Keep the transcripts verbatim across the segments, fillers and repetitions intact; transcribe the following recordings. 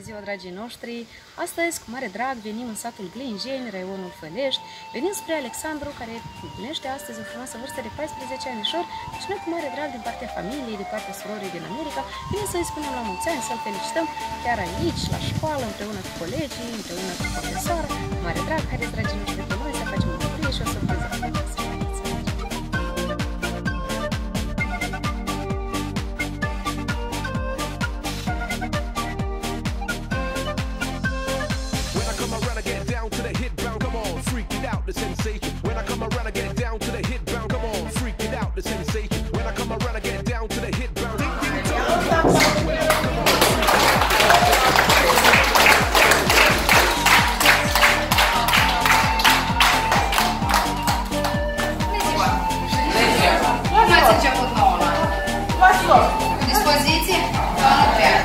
ziua, dragii noștri! Astăzi, cu mare drag, venim în satul Glinjeni, raionul Fălești. Venim spre Alexandru, care împlinește astăzi o frumoasă vârstă de paisprezece anișori. Deci noi, cu mare drag, din partea familiei, din partea surorii din America, venim să-i spunem la mulți ani, să-l felicităm chiar aici, la școală, împreună cu colegii, împreună cu profesoara. Cu mare drag, haideți, dragii noștri, pe noi să facem o bucurie și o surpriză frumoasă. The sensation when I come around, I get down to the hit bound. Come on, freak it out. The sensation when I come around, I get down to the hit bound. Ați început nouă an. Cu dispoziție? Sau nu prea?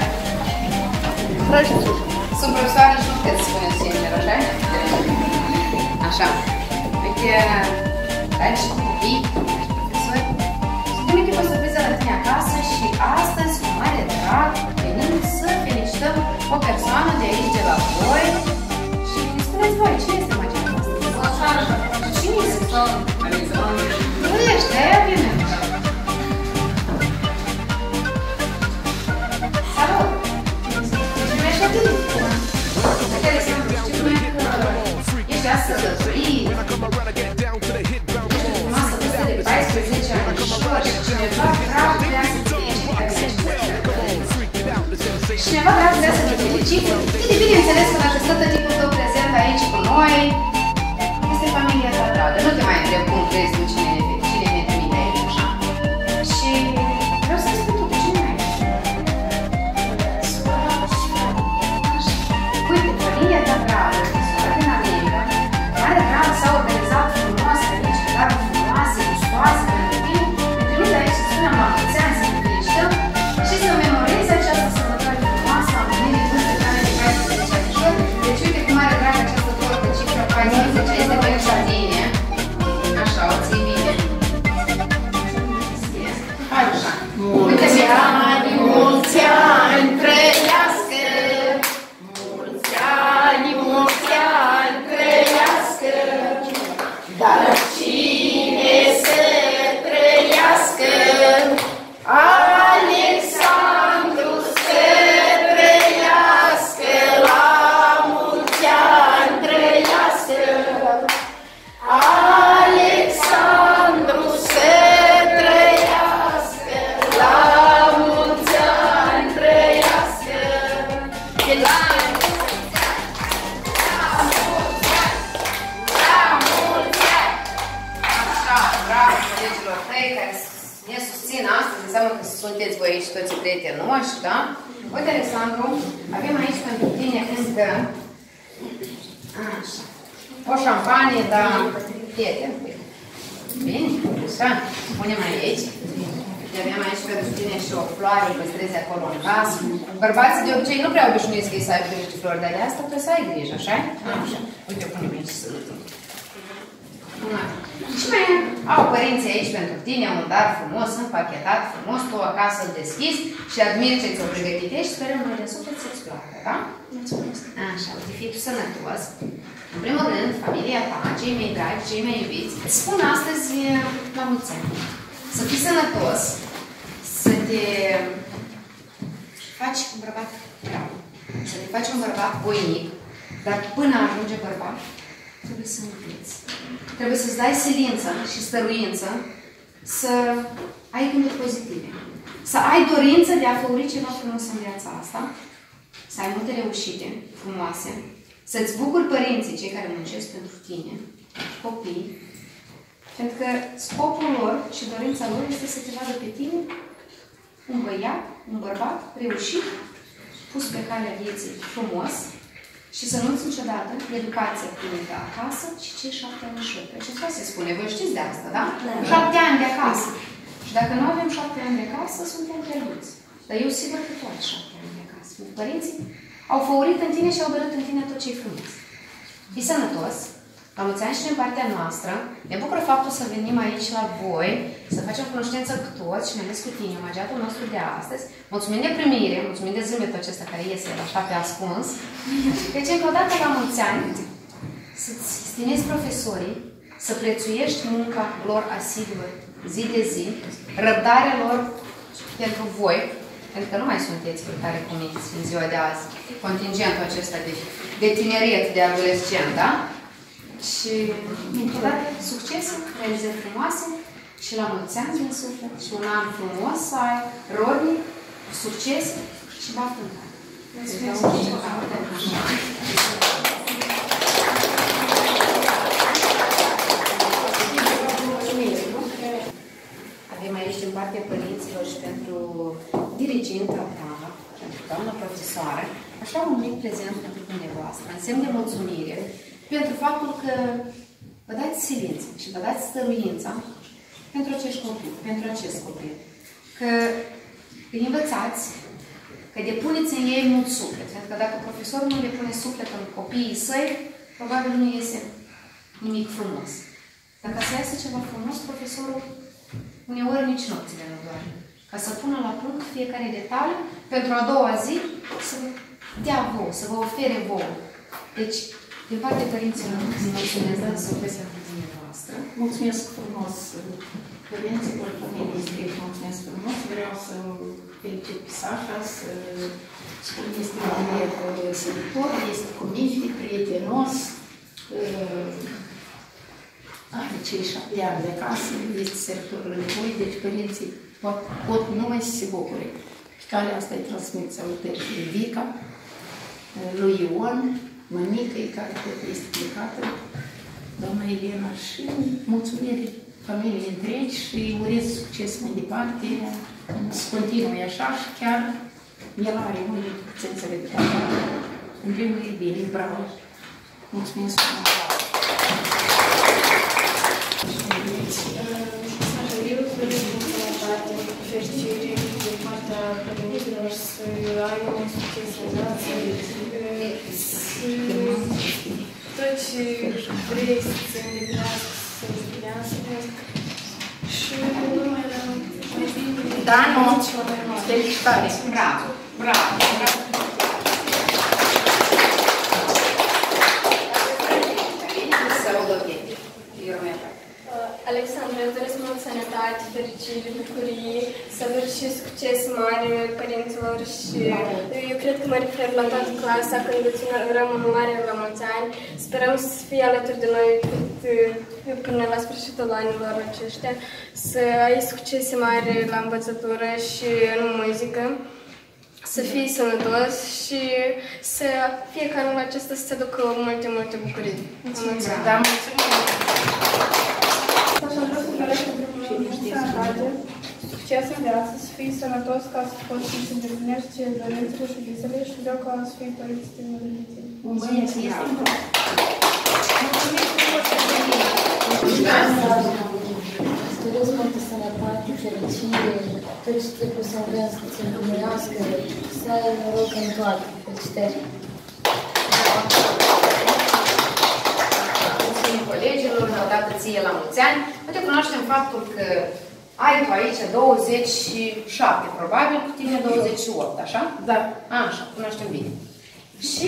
Sunt profesoară și nu puteți să spuneți sincer, așa? Așa. Uite, dragi copii, dragi profesori, suntem echipă surpriză la tine acasă și astăzi, cu mare drag, venim să felicităm o persoană de aici, de la voi. Și spuneți voi, cine este magina noastră? Cine este? Nu ești, de-aia vine. Salut! Ce numești atât? Alexandru, știi cum e că ești astăzi sălătorii? Masă vârstă de paisprezece anișori și cineva drag vrea să te felicite. Cineva drag vrea să te felicite. Bine, bineînțeles că dacă stă tăticul tău prezent aici cu noi, este familia ta dragă. Nu te mai întreb cum crezi tu cine ne trimite aici, așa? Și vreau să-ți spun tu, cine mai ești? Uite, familia ta dragă, soara din America, mare drag s-a organizat frumos aici, dragă frumoase, gustoase pentru tine, ne trimite aici să spunem la mulți ani, să ne felicităm și să memorezi această sărbătoare frumoasă a împlinirii vârstei tale de paisprezece anișori. Deci uite cu mare drag această tortă cifră paisprezece este pentru tine. Așa, o ții bine. Hai așa. Mulți ani, mulți ani, trăiască! Mulți ani, mulți ani, trăiască! Dar cine să trăiască? Alexandru să trăiască! La mulți ani trăiască! Alexandru să trăiască! La mulți ani trăiască! La Așa, bravo colegilor tăi care ne susțin astăzi, înseamnă că sunteți voi aici toți prietenoși, da? Uite, Alexandru, avem aici pentru tine încă așa, o șampanie, dar prieten. Bine? Așa, punem aici. Avem aici pentru tine și o floare, îl păstrezi acolo în casă. Bărbații de obicei nu prea obișnuiesc că să aibă niște flori, dar de asta trebuie să ai grijă, așa? Așa. Uite, punem aici să lătăm. Și mai au părinții aici pentru tine un dar frumos, împachetat frumos, tu acasă îl deschizi și admiri ce ți-o pregătitești, sperăm noi de suflet să-ți placă, da? Mulțumesc! Așa, uite, fii tu sănătos. În primul rând, familia ta, cei mai dragi, cei mai iubiți, îți spun astăzi la mulți ani. Să fii sănătos, să te faci un bărbat bravo, să te faci un bărbat voinic, dar până ajunge bărbat, trebuie să înveți. Trebuie să-ți dai silință și stăruință să ai gânduri pozitive. Să ai dorință de a făuri ceva frumos în viața asta, să ai multe reușite frumoase, să-ți bucuri părinții, cei care muncesc pentru tine, copii, pentru că scopul lor și dorința lor este să te vadă pe tine un băiat, un bărbat reușit, pus pe calea vieții frumos, și să nu-ți niciodată educația primită acasă și cei șapte ani și opt. Ce se spune? Voi știți de asta, da? Da. Șapte ani de acasă. Și dacă nu avem șapte ani de acasă, suntem pierduți. Dar eu sigur că tu ai șapte ani de acasă. Părinții au făurit în tine și au dorit în tine tot ce-i frumos. Fii sănătos, La mulți ani și din partea noastră, ne bucură faptul să venim aici la voi, să facem cunoștință cu toți și mai ales cu tine, omagiatul nostru de astăzi. Mulțumim de primire, mulțumim de zâmbetul acesta care iese așa pe ascuns. Deci, încă o dată, la mulți ani, să-ți stimezi profesorii, să prețuiești munca lor asiduă zi de zi, răbdarea lor pentru voi, pentru că nu mai sunteți pe care cumiți în ziua de azi, contingentul acesta de, de tineret, de adolescent, da? Și, încă o dată, succese, realizări frumoase și la mulți ani din suflet și un an frumos să ai, rodnic, succes și baftă în care. Avem aici din partea părinților și pentru diriginta ta, pentru doamna profesoară, așa un mic prezent pentru dumneavoastră, în semn de mulțumire, pentru faptul că vă dați silință și vă dați stăruința pentru acești copii, pentru acest copil. Că îi învățați, că depuneți în ei mult suflet. Pentru că dacă profesorul nu le pune suflet în copiii săi, probabil nu iese nimic frumos. Dacă să iasă ceva frumos, profesorul uneori nici nopțile nu doarme. Ca să pună la punct fiecare detaliu, pentru a doua zi să vă dea vouă, să vă ofere vouă. Deci, din partea părinților, mulțumesc de surpresa dumneavoastră. Mulțumesc frumos părinților, familiei Strif, mulțumesc frumos. Vreau să felicit pe Sașa, să spun că este un băiat săritor, este comific, prietenos, are cei șapte ani de acasă, este săritor în voi, deci părinții pot, pot numai să se bucure. Pe care asta îi transmit salutări lui Vica, lui Ion, mămicăi care tot este plecată, doamna Elena, și mulțumiri familiei întregi și urez succes mai departe, să continui așa și chiar el are unii ce înțeleg de acolo. În primul e bine, bravo! Mulțumesc frumos! Eu doresc în sănătate, fericire din partea părinților, să ai un succes în viață, tot ce vrei să se îndeplinească, să se îndeplinească și numai la mai bine. Da, nu, felicitare! Bravo! Bravo! Bravo! Alexandra, îți doresc mult sănătate, fericire, bucurie, să vârși și succes mare părinților și eu cred că mă refer la toată clasa când îți urăm un mare la mulți ani. Sperăm să fii alături de noi cât, până la sfârșitul anilor aceștia, să ai succese mari la învățătură și în muzică, să fii sănătos și să fie ca anul acesta să te aducă multe, multe bucurii. Mulțumesc! Da, mulțumesc! Așa vreau să doresc pentru sănătate, succes în viață, să fii sănătos ca să poți să îndeplinești dorințele și visele și vreau ca să fii părinți de mine. Un băiat este. Îți doresc multă sănătate, fericire, tot ce trebuie să înveți să-ți împlinească, să ai noroc în toate. Felicitări! Colegilor, odată ție la mulți ani. Poate cunoaștem faptul că ai tu aici douăzeci și șapte, probabil, cu tine douăzeci și opt, așa? Da. Așa, cunoaștem bine. Și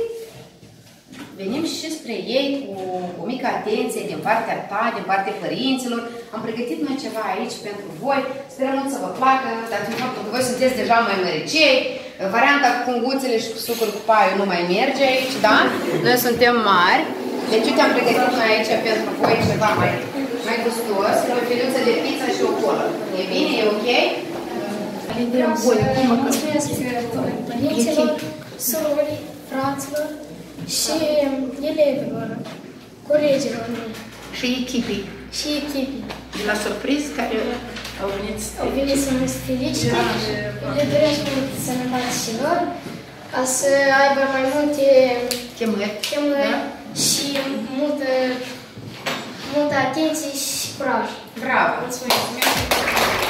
venim și spre ei cu o mică atenție din partea ta, din partea părinților. Am pregătit noi ceva aici pentru voi. Sperăm mult să vă placă, dar din faptul că voi sunteți deja mai măricei. Varianta cu punguțele și cu sucul cu paiul nu mai merge aici, da? Noi suntem mari. Deci uite, am pregătit noi aici pentru voi ceva mai, mai gustos, o filiuță de pizza și o colă. E bine? E ok? Vreau să mulțumesc părinților, surorii, fraților și elevilor, colegilor Și echipii. și echipii. De la surpriză care au venit să Au venit să mă felicite, le doresc mult sănătate și lor, ca să aibă mai multe chemări. chemări Da? și multă, multă atenție și curaj. Bravo! Mulțumesc!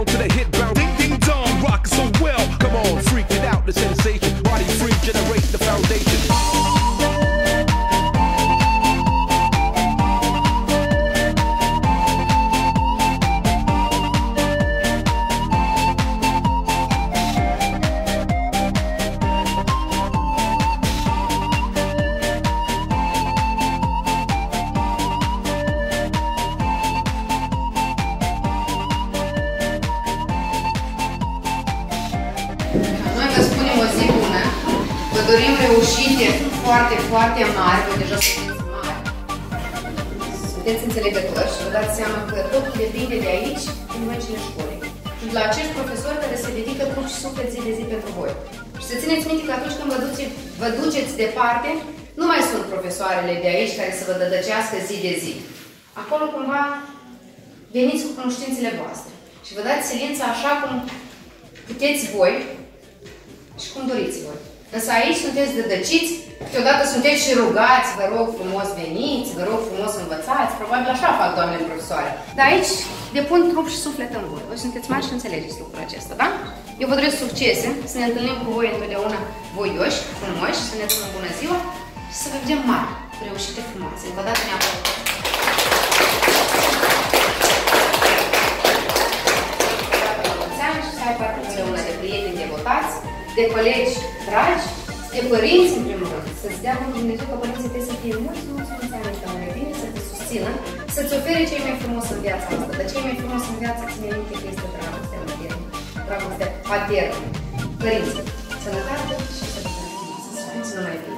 to the hit bound. Ding ding dong, rockin' so well. Come on, freak it out, the sensation. Body free, generate the foundation. Noi vă spunem o zi bună, vă dorim reușite foarte, foarte mari, voi deja sunteți mari, sunteți înțelegători și vă dați seama că totul depinde de aici, din băncile școlii. Și de la acești profesori care se dedică trup și suflet zi de zi pentru voi. Și să țineți minte că atunci când vă, duce, vă duceți departe, nu mai sunt profesoarele de aici care să vă dădăcească zi de zi. Acolo cumva veniți cu cunoștințele voastre și vă dați silința așa cum puteți voi și cum doriți voi. Însă aici sunteți dădăciți, câteodată sunteți și rugați, vă rog frumos veniți, vă rog frumos învățați, probabil așa fac doamnele profesoare. Dar aici depun trup și suflet în voi. Voi sunteți mari și înțelegeți lucrul acesta, da? Eu vă doresc succese, să ne întâlnim cu voi întotdeauna voioși, frumoși, să ne dăm în bună ziua și să vă vedem mari, reușite frumoase. Încă o dată ne aplaudați. Să ai parte împreună de prieteni devotați, de colegi dragi, de părinți în primul rând. Să-ți dea bunul Dumnezeu că părinții trebuie să fie mulți, mulți, mulți ani tăune bine, să te susțină, să-ți ofere cei mai frumos în viața asta. Dar cei mai frumos în viață ține minte că este dragostea maternă, dragostea paternă. Părinții, sănătate și sănătate. Să nu mai